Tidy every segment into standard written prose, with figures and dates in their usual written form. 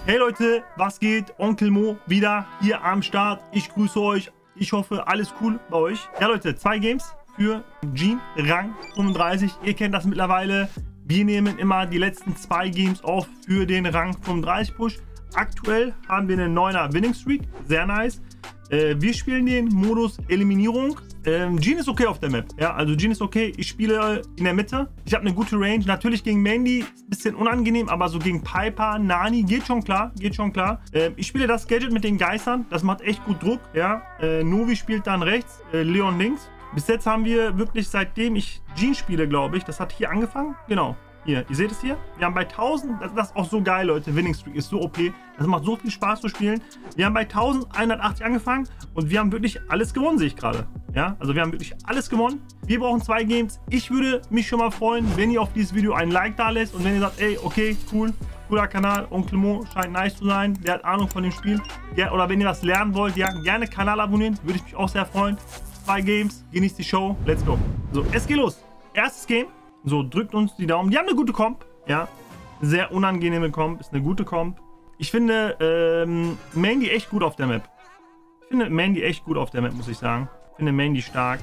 Hey Leute, was geht? Onkel Mo wieder hier am Start. Ich grüße euch. Ich hoffe, alles cool bei euch. Ja Leute, 2 Games für Gene Rang 35. Ihr kennt das mittlerweile. Wir nehmen immer die letzten 2 Games auf für den Rang 35 Push. Aktuell haben wir eine 9er Winning Streak. Sehr nice. Wir spielen den Modus Eliminierung. Gene ist okay auf der Map. Ja, also Gene ist okay. Ich spiele in der Mitte. Ich habe eine gute Range. Natürlich gegen Mandy ist ein bisschen unangenehm, aber so gegen Piper, Nani geht schon klar. Geht schon klar. Ich spiele das Gadget mit den Geistern. Das macht echt gut Druck. Ja, Novi spielt dann rechts, Leon links. Bis jetzt haben wir wirklich, seitdem ich Gene spiele, glaube ich, das hat hier angefangen. Genau. Hier, ihr seht es hier. Wir haben bei 1000, das ist auch so geil, Leute. Winning Streak ist so OP. Das macht so viel Spaß zu spielen. Wir haben bei 1180 angefangen und wir haben wirklich alles gewonnen, sehe ich gerade. Ja, also wir haben wirklich alles gewonnen. Wir brauchen 2 Games. Ich würde mich schon mal freuen, wenn ihr auf dieses Video ein Like da lässt und wenn ihr sagt, ey, okay, cool, cooler Kanal, Onkel Mo scheint nice zu sein, der hat Ahnung von dem Spiel. Ja, oder wenn ihr was lernen wollt, ja, gerne Kanal abonnieren, würde ich mich auch sehr freuen. 2 Games, genießt die Show, let's go. So, es geht los. Erstes Game. So, drückt uns die Daumen. Die haben eine gute Comp. Ja, sehr unangenehme Comp. Ist eine gute Comp. Ich finde Mandy echt gut auf der Map. Ich finde Mandy echt gut auf der Map, muss ich sagen. Ich finde Mandy stark.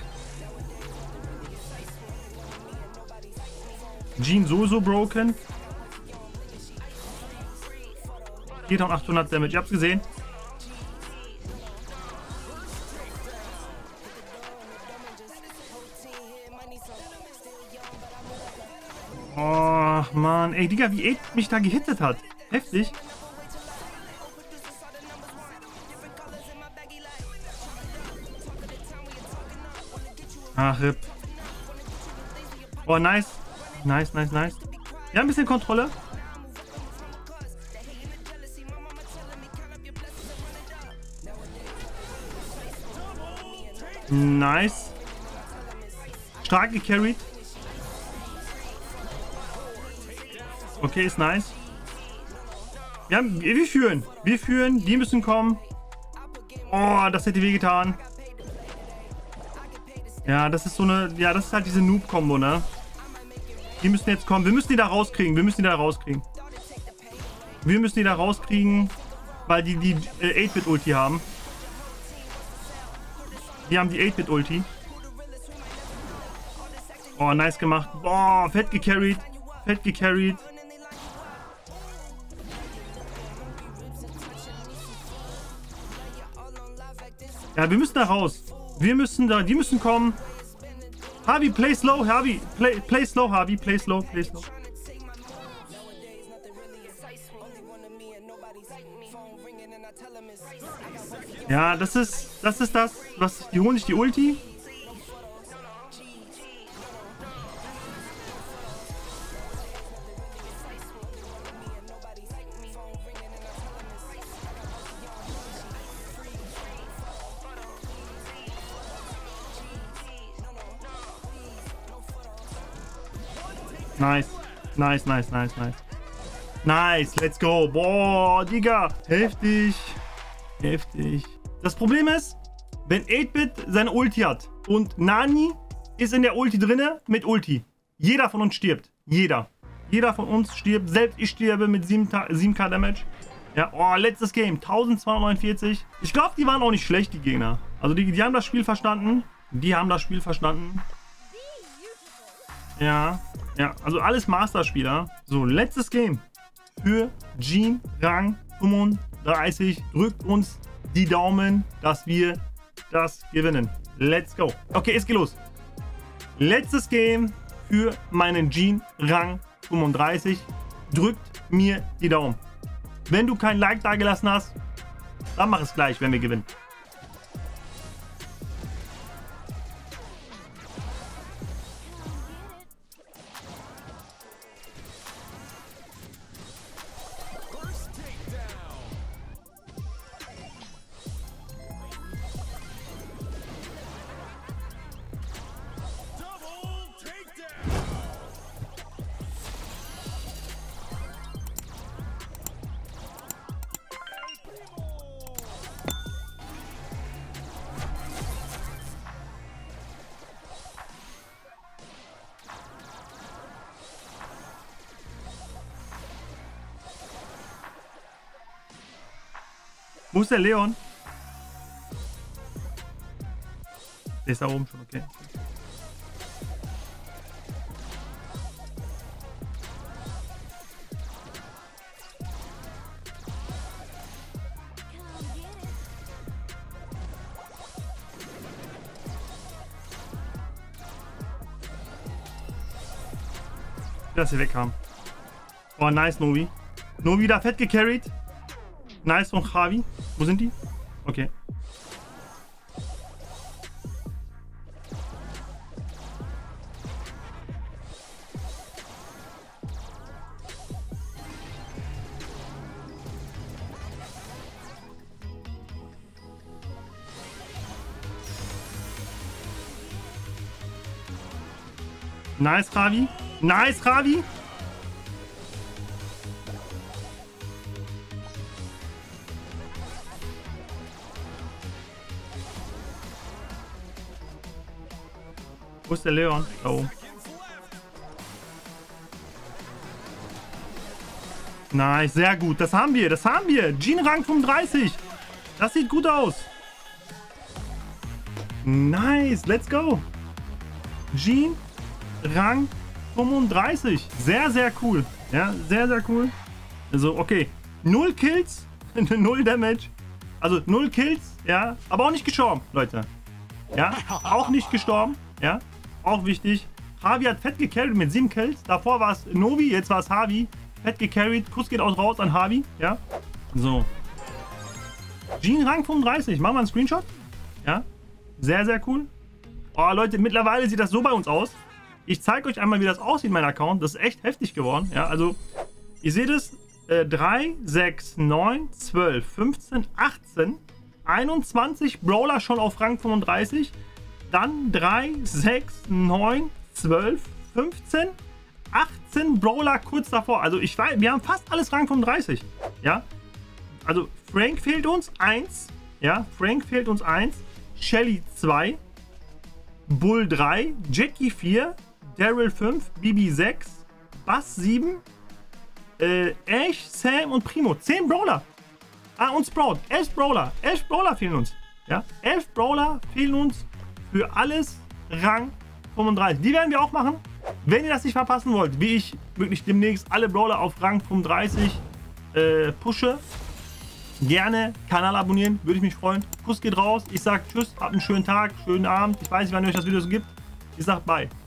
Gene sowieso broken. 4800 Damage. Ihr habt es gesehen. Oh, Mann. Ey, Digga, wie 8 mich da gehittet hat. Heftig. Ach, RIP. Oh, nice. Nice, nice, nice. Ja, ein bisschen Kontrolle. Nice. Stark gecarried. Okay, ist nice. Ja, wir führen. Wir führen. Die müssen kommen. Oh, das hätte wehgetan. Ja, das ist so eine... Ja, das ist halt diese Noob-Kombo, ne? Die müssen jetzt kommen. Wir müssen die da rauskriegen. Wir müssen die da rauskriegen. Wir müssen die da rauskriegen, weil die 8-Bit-Ulti haben. Die haben die 8-Bit-Ulti. Oh, nice gemacht. Boah, fett gecarried. Fett gecarried. Ja, wir müssen da raus. Wir müssen da, die müssen kommen. Harvey, play slow, Harvey. Play slow, Harvey. Play slow, play slow. Ja, das ist das, was, die holen sich die Ulti. Nice. Nice, nice, nice, nice. Nice, let's go. Boah, Digga. Heftig. Heftig. Das Problem ist, wenn 8-Bit seine Ulti hat und Nani ist in der Ulti drinne mit Ulti. Jeder von uns stirbt. Jeder. Jeder von uns stirbt. Selbst ich sterbe mit 7k Damage. Ja, oh, letztes Game. 1249. Ich glaube, die waren auch nicht schlecht, die Gegner. Also die haben das Spiel verstanden. Die haben das Spiel verstanden. Ja, ja, also alles Master-Spieler. So, letztes Game für Gene Rang 35. Drückt uns die Daumen, dass wir das gewinnen. Let's go. Okay, es geht los. Letztes Game für meinen Gene Rang 35. Drückt mir die Daumen. Wenn du kein Like da gelassen hast, dann mach es gleich, wenn wir gewinnen. Wo ist der Leon? Der ist da oben schon, okay. Dass sie wegkamen. Oh, nice, Novi. Novi da fett gecarried. Nice von Javi. Wo sind die? Okay. Nice, Javi. Nice, Javi. Wo ist der Leon? Da oben. Nice, sehr gut. Das haben wir, das haben wir. Jean Rang 35. Das sieht gut aus. Nice, let's go. Jean Rang 35. Sehr, sehr cool. Ja, sehr, sehr cool. Also, okay. 0 Kills, 0 Damage. Also 0 Kills, ja. Aber auch nicht gestorben, Leute. Ja, auch nicht gestorben. Ja, auch wichtig. Javi hat fett gecarried mit 7 Kills. Davor war es Novi, jetzt war es Javi. Fett gecarried. Kuss geht auch raus an Javi. Ja, so. Jean Rang 35. Machen wir einen Screenshot. Ja, sehr, sehr cool. Oh, Leute, mittlerweile sieht das so bei uns aus. Ich zeige euch einmal, wie das aussieht, mein Account. Das ist echt heftig geworden. Ja, also, ihr seht es. 3, 6, 9, 12, 15, 18, 21 Brawler schon auf Rang 35. Dann 3, 6, 9, 12, 15, 18 Brawler kurz davor. Also ich weiß, wir haben fast alles Rang 35. Ja, also Frank fehlt uns 1. Ja, Frank fehlt uns 1. Shelly 2. Bull 3. Jackie 4. Daryl 5. Bibi 6. Bass 7. Ash, Sam und Primo. 10 Brawler. Ah, und Sprout. 11 Brawler. 11 Brawler fehlen uns. Ja, 11 Brawler fehlen uns für alles Rang 35. Die werden wir auch machen. Wenn ihr das nicht verpassen wollt, wie ich wirklich demnächst alle Brawler auf Rang 35 pushe, gerne Kanal abonnieren. Würde ich mich freuen. Kuss geht raus. Ich sage tschüss. Habt einen schönen Tag, schönen Abend. Ich weiß nicht, wann euch das Video so gibt. Ich sage bye.